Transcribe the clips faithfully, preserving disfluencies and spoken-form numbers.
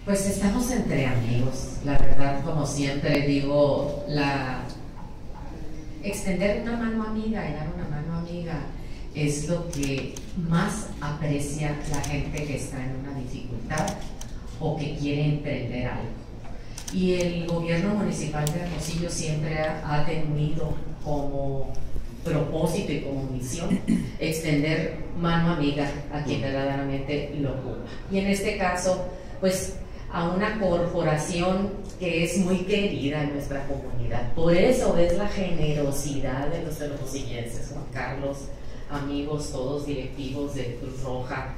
Pues estamos entre amigos, la verdad, como siempre digo, la extender una mano amiga y dar una mano amiga es lo que más aprecia la gente que está en una dificultad o que quiere emprender algo. Y el gobierno municipal de Hermosillo siempre ha, ha tenido como propósito y como misión extender mano amiga a quien verdaderamente lo ocupa. Y en este caso, pues a una corporación que es muy querida en nuestra comunidad. Por eso es la generosidad de los hermosillenses, Juan Carlos, amigos, todos directivos de Cruz Roja,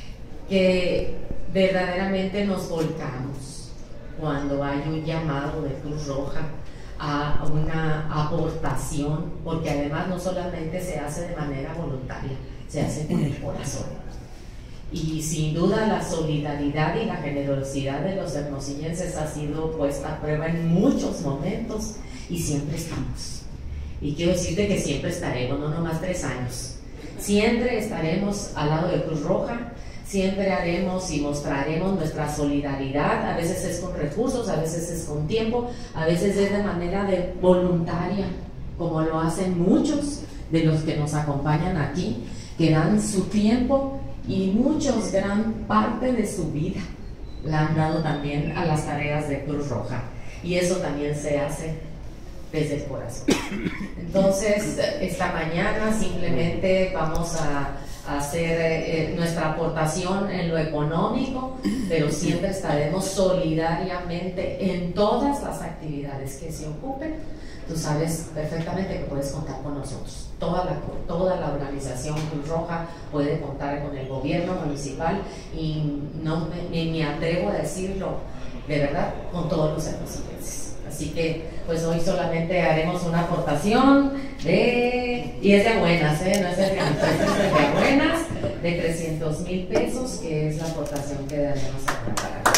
que verdaderamente nos volcamos cuando hay un llamado de Cruz Roja a una aportación, porque además no solamente se hace de manera voluntaria, se hace con el corazón. Y sin duda la solidaridad y la generosidad de los hermosillenses ha sido puesta a prueba en muchos momentos y siempre estamos. Y quiero decirte que siempre estaremos, no nomás tres años. Siempre estaremos al lado de Cruz Roja, siempre haremos y mostraremos nuestra solidaridad. A veces es con recursos, a veces es con tiempo, a veces es de manera de voluntaria, como lo hacen muchos de los que nos acompañan aquí, que dan su tiempo y muchos, gran parte de su vida la han dado también a las tareas de Cruz Roja, y eso también se hace desde el corazón. Entonces, esta mañana simplemente vamos a, a hacer eh, nuestra aportación en lo económico, pero siempre estaremos solidariamente en todas las actividades que se ocupen. Tú sabes perfectamente que puedes contar con nosotros. Toda la, toda la organización Cruz Roja puede contar con el gobierno municipal, y no me, me, me atrevo a decirlo de verdad, con todos los hermosillenses. Así que pues hoy solamente haremos una aportación de, y es de buenas, ¿eh? No es de es de buenas, de trescientos mil pesos, que es la aportación que daremos a preparar.